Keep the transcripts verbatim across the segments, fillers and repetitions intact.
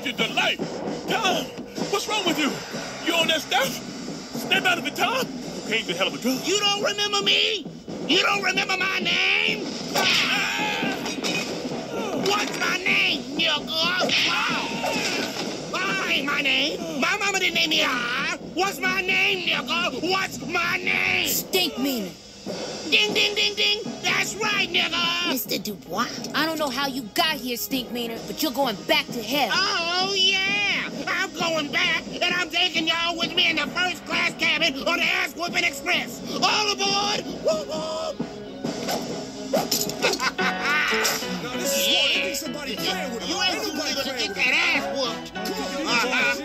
changes the life. Tom, what's wrong with you? You on that stuff? Snap out of it, Tom. Cocaine's a hell of a drug. You don't remember me? You don't remember my name? Ah! What's my name, nigga? Ah, ain't my name. My mama didn't name me Ah. What's my name, nigga? What's my name? Stinkmeaner. Ding, ding, ding, ding. That's right, nigga. Mister Dubois, I don't know how you got here, Stinkmeaner, but you're going back to hell. Oh, yeah. I'm going back, and I'm taking y'all with me in the first-class cabin on the Ass-Whooping Express. All aboard. Whoop, whoop. No, this is yeah. What? Somebody playing with him. You ain't too good to get that ass whooped. Uh-huh.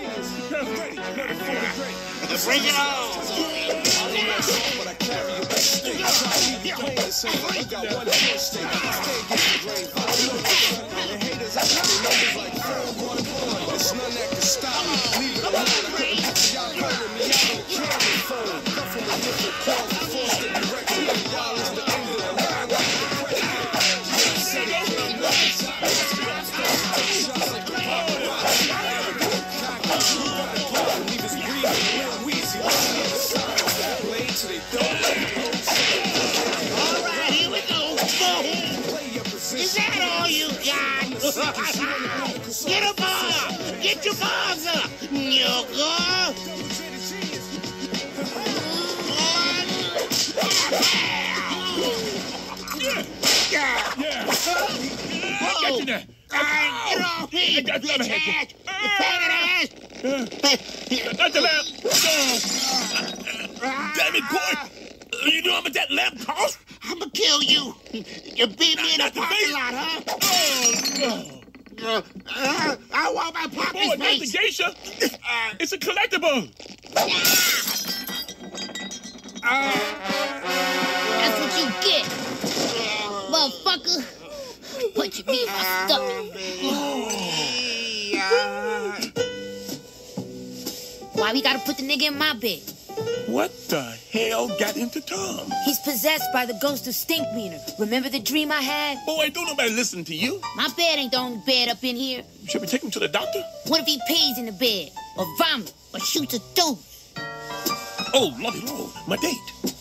Bring it on. But I carry it back state. I try to leave you playing the same. You got one more state. Stay getting drained. I don't know what's going on. And haters, I got their numbers like four, one, one. There's none that can stop me. Leave it alone. Y'all calling me. I don't care the phone. Come from a different cause. Forced to direct me. Y'all is the end of the line. Alright, here we go. Is that all you got? Get a bar! Get your bars up! Nigga! Yeah! Yeah! I got you there! Alright, get off me! You bitch ass! You faggot ass! Not the lamp! Damn it, boy! You know how much that lamp cost? I'ma kill you! You beat me in the parking lot, huh? Oh, Uh, uh, I want my boy, pocket's not the face! geisha! It's a collectible! That's what you get, motherfucker. Punching me in my stomach. Why we gotta put the nigga in my bed? What the hell got into Tom? He's possessed by the ghost of Stinkmeaner. Remember the dream I had? Boy, don't nobody listen to you. My bed ain't the only bed up in here. Should we take him to the doctor? What if he pees in the bed? Or vomit? Or shoots a deuce? Oh, Lordy Lord, my date.